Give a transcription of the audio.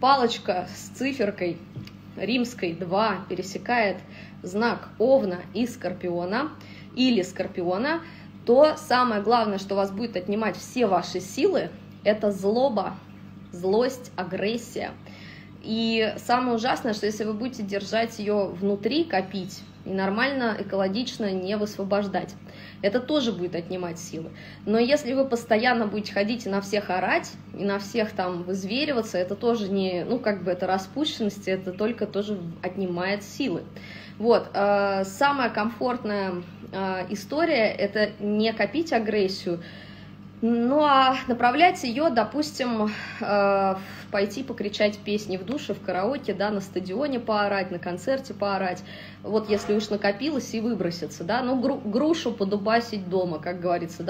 палочка с циферкой римской 2 пересекает знак Овна и Скорпиона или Скорпиона, то самое главное, что вас будет отнимать все ваши силы, это злоба, злость, агрессия. И самое ужасное, что если вы будете держать ее внутри, копить, и нормально, экологично не высвобождать, это тоже будет отнимать силы. Но если вы постоянно будете ходить и на всех орать, и на всех там вызвериваться, это тоже не, ну, как бы это распущенность, это только тоже отнимает силы. Вот, самая комфортная история – это не копить агрессию, ну а направлять ее, допустим, пойти покричать песни в душе, в караоке, да, на стадионе поорать, на концерте поорать. Вот если уж накопилось и выброситься, да, ну грушу подубасить дома, как говорится, да.